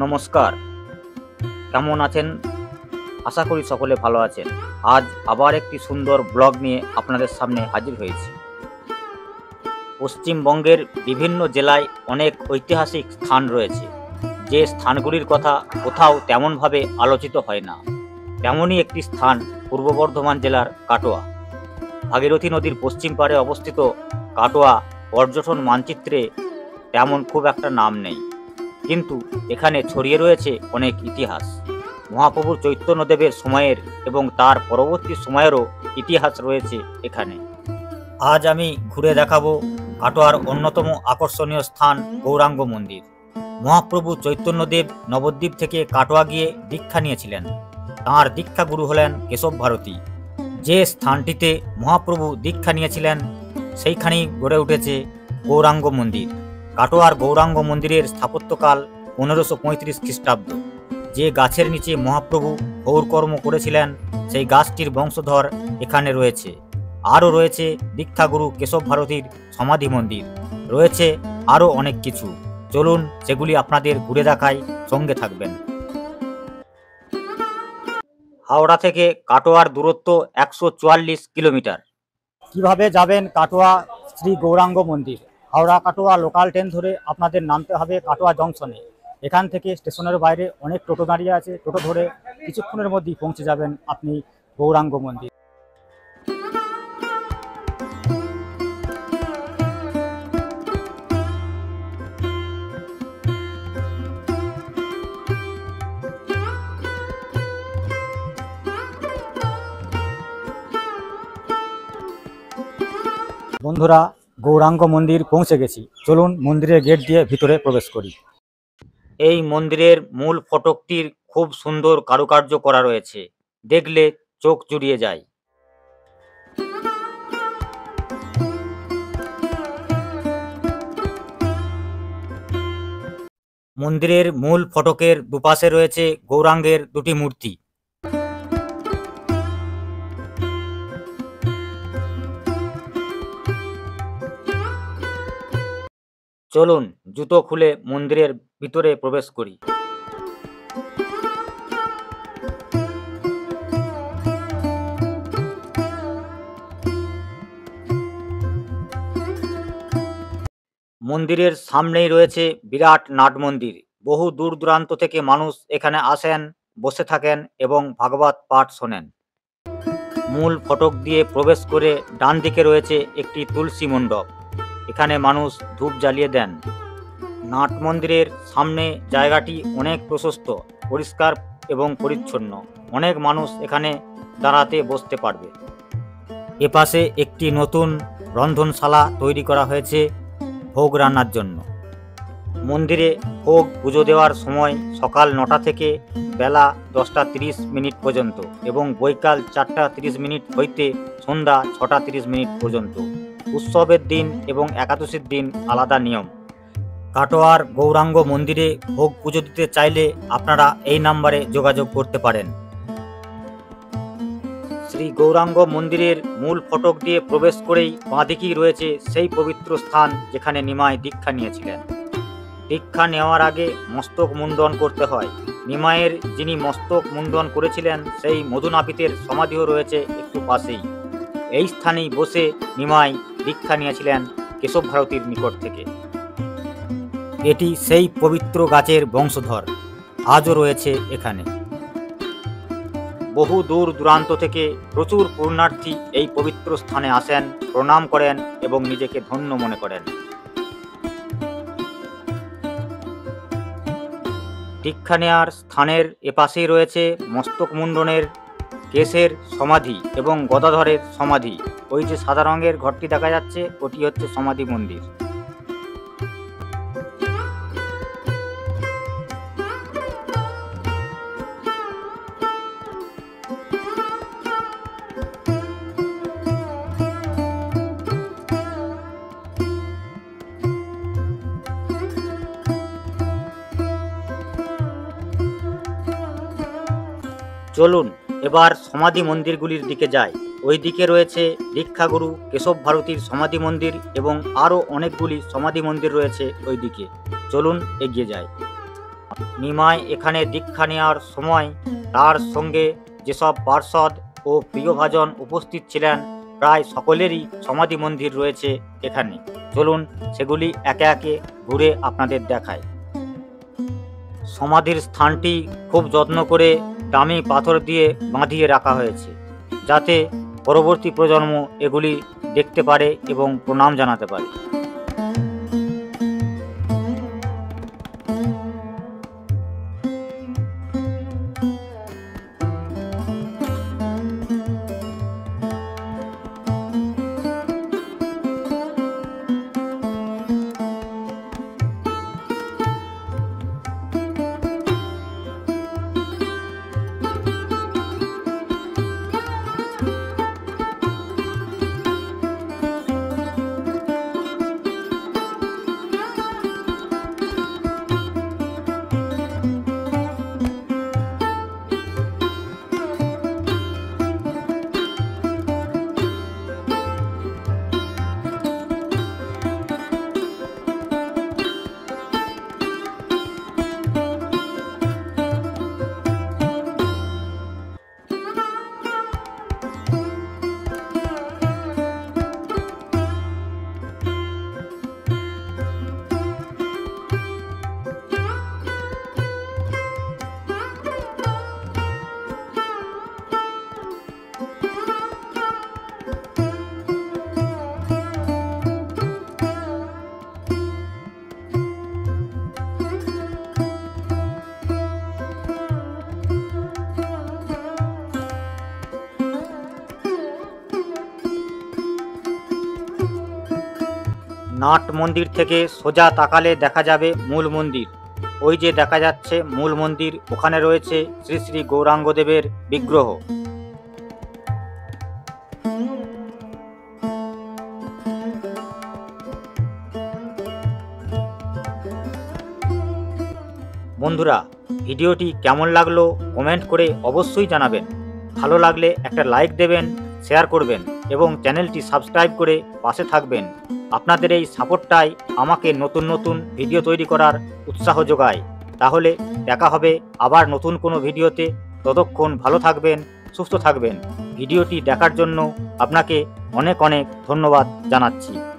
নমস্কার, কেমন আছেন? আশা করি সকলে ভালো আছেন। আজ আবার একটি সুন্দর ব্লগ নিয়ে আপনাদের সামনে হাজির হয়েছি। পশ্চিমবঙ্গের বিভিন্ন জেলায় অনেক ঐতিহাসিক স্থান রয়েছে, যে স্থানগুলির কথা কোথাও তেমনভাবে আলোচিত হয় না। তেমনই একটি স্থান পূর্ব বর্ধমান জেলার কাটোয়া। ভাগীরথী নদীর পশ্চিম পাড়ে অবস্থিত কাটোয়া পর্যটন মানচিত্রে তেমন খুব একটা নাম নেই, কিন্তু এখানে ছড়িয়ে রয়েছে অনেক ইতিহাস। মহাপ্রভু চৈতন্যদেবের সময়ের এবং তার পরবর্তী সময়েরও ইতিহাস রয়েছে এখানে। আজ আমি ঘুরে দেখাবো কাটোয়ার অন্যতম আকর্ষণীয় স্থান গৌরাঙ্গ মন্দির। মহাপ্রভু চৈতন্যদেব নবদ্বীপ থেকে কাটোয়া গিয়ে দীক্ষা নিয়েছিলেন। তাঁর দীক্ষা গুরু হলেন কেশব ভারতী। যে স্থানটিতে মহাপ্রভু দীক্ষা নিয়েছিলেন সেইখানেই গড়ে উঠেছে গৌরাঙ্গ মন্দির। কাটোয়ার গৌরাঙ্গ মন্দিরের স্থাপত্যকাল 1535 খ্রিস্টাব্দ। যে গাছের নিচে মহাপ্রভু গৌরকর্ম করেছিলেন সেই গাছটির বংশধর এখানে রয়েছে। আরও রয়েছে দীক্ষাগুরু কেশব ভারতীর সমাধি মন্দির, রয়েছে আরও অনেক কিছু। চলুন সেগুলি আপনাদের ঘুরে দেখাই, সঙ্গে থাকবেন। হাওড়া থেকে কাটোয়ার দূরত্ব 144 কিলোমিটার। কিভাবে যাবেন কাটোয়া শ্রী গৌরাঙ্গ মন্দির? হাওড়া কাটোয়া লোকাল ট্রেন ধরে আপনাদের নামতে হবে কাটোয়া জংশনে। এখান থেকে স্টেশনের বাইরে অনেক টোটো দাঁড়িয়ে আছে, টোটো ধরে কিছুক্ষণের মধ্যেই পৌঁছে যাবেন আপনি গৌরাঙ্গ মন্দির। বন্ধুরা, গৌরাঙ্গ মন্দির পৌঁছে গেছি। চলুন মন্দিরের গেট দিয়ে ভিতরে প্রবেশ করি। এই মন্দিরের মূল ফটকটির খুব সুন্দর কারুকার্য করা রয়েছে, দেখলে চোখ জুড়িয়ে যায়। মন্দিরের মূল ফটকের দুপাশে রয়েছে গৌরাঙ্গের দুটি মূর্তি। চলুন জুতো খুলে মন্দিরের ভিতরে প্রবেশ করি। মন্দিরের সামনেই রয়েছে বিরাট নাট মন্দির। বহু দূর দূরান্ত থেকে মানুষ এখানে আসেন, বসে থাকেন এবং ভাগবত পাঠ শোনেন। মূল ফটক দিয়ে প্রবেশ করে ডান দিকে রয়েছে একটি তুলসী মণ্ডপ। এখানে মানুষ ধূপ জ্বালিয়ে দেন। নাট মন্দিরের সামনে জায়গাটি অনেক প্রশস্ত, পরিষ্কার এবং পরিচ্ছন্ন। অনেক মানুষ এখানে দাঁড়াতে বসতে পারবে। এপাশে একটি নতুন রন্ধনশালা তৈরি করা হয়েছে ভোগ রান্নার জন্য। মন্দিরে ভোগ পুজো দেওয়ার সময় সকাল 9টা থেকে বেলা 10টা 30 মিনিট পর্যন্ত এবং বৈকাল 4টা 30 মিনিট হইতে সন্ধ্যা 6টা 30 মিনিট পর্যন্ত। উৎসবের দিন এবং একাদশীর দিন আলাদা নিয়ম। কাটোয়ার গৌরাঙ্গ মন্দিরে ভোগ পুজো দিতে চাইলে আপনারা এই নাম্বারে যোগাযোগ করতে পারেন। শ্রী গৌরাঙ্গ মন্দিরের মূল ফটক দিয়ে প্রবেশ করেই বাঁদিকেই রয়েছে সেই পবিত্র স্থান যেখানে নিমাই দীক্ষা নিয়েছিলেন। দীক্ষা নেওয়ার আগে মস্তক মুন্ডন করতে হয়। নিমাইয়ের যিনি মস্তক মুন্ডন করেছিলেন সেই মধুনাপিতের সমাধিও রয়েছে একটু পাশেই। এই স্থানেই বসে নিমাই দীক্ষা নিয়েছিলেন কেশব ভারতীর নিকট থেকে। এটি সেই পবিত্র গাছের বংশধর, আজও রয়েছে এখানে। বহু দূর দূরান্ত থেকে প্রচুর পুণ্যার্থী এই পবিত্র স্থানে আসেন, প্রণাম করেন এবং নিজেকে ধন্য মনে করেন। দীক্ষা নেওয়ার স্থানের এপাশেই রয়েছে মস্তক মুন্ডনের কেশের সমাধি এবং গদাধরের সমাধি। ওই যে সাদা রঙের ঘরটি দেখা যাচ্ছে ওটি হচ্ছে সমাধি মন্দির। চলুন এবার সমাধি মন্দিরগুলির দিকে যাই। ওই দিকে রয়েছে দীক্ষাগুরু কেশব ভারতীর সমাধি মন্দির এবং আরও অনেকগুলি সমাধি মন্দির রয়েছে ওই দিকে। চলুন এগিয়ে যাই। নিমাই এখানে দীক্ষা নেওয়ার সময় তার সঙ্গে যেসব পার্ষদ ও প্রিয়ভাজন উপস্থিত ছিলেন প্রায় সকলেরই সমাধি মন্দির রয়েছে এখানে। চলুন সেগুলি একে একে ঘুরে আপনাদের দেখায়। সমাধির স্থানটি খুব যত্ন করে দামি পাথর দিয়ে বাঁধিয়ে রাখা হয়েছে, যাতে পরবর্তী প্রজন্ম এগুলি দেখতে পারে এবং প্রণাম জানাতে পারে। নাট মন্দির থেকে সোজা তাকালে দেখা যাবে মূল মন্দির। ওই যে দেখা যাচ্ছে মূল মন্দির, ওখানে রয়েছে শ্রী শ্রী গৌরাঙ্গদেবের বিগ্রহ। বন্ধুরা, ভিডিওটি কেমন লাগলো কমেন্ট করে অবশ্যই জানাবেন। ভালো লাগলে একটা লাইক দেবেন, শেয়ার করবেন এবং চ্যানেলটি সাবস্ক্রাইব করে পাশে থাকবেন। আপনাদের এই সাপোর্টটাই আমাকে নতুন নতুন ভিডিও তৈরি করার উৎসাহ যোগায়। তাহলে দেখা হবে আবার নতুন কোনো ভিডিওতে। ততক্ষণ ভালো থাকবেন, সুস্থ থাকবেন। ভিডিওটি দেখার জন্য আপনাকে অনেক অনেক ধন্যবাদ জানাচ্ছি।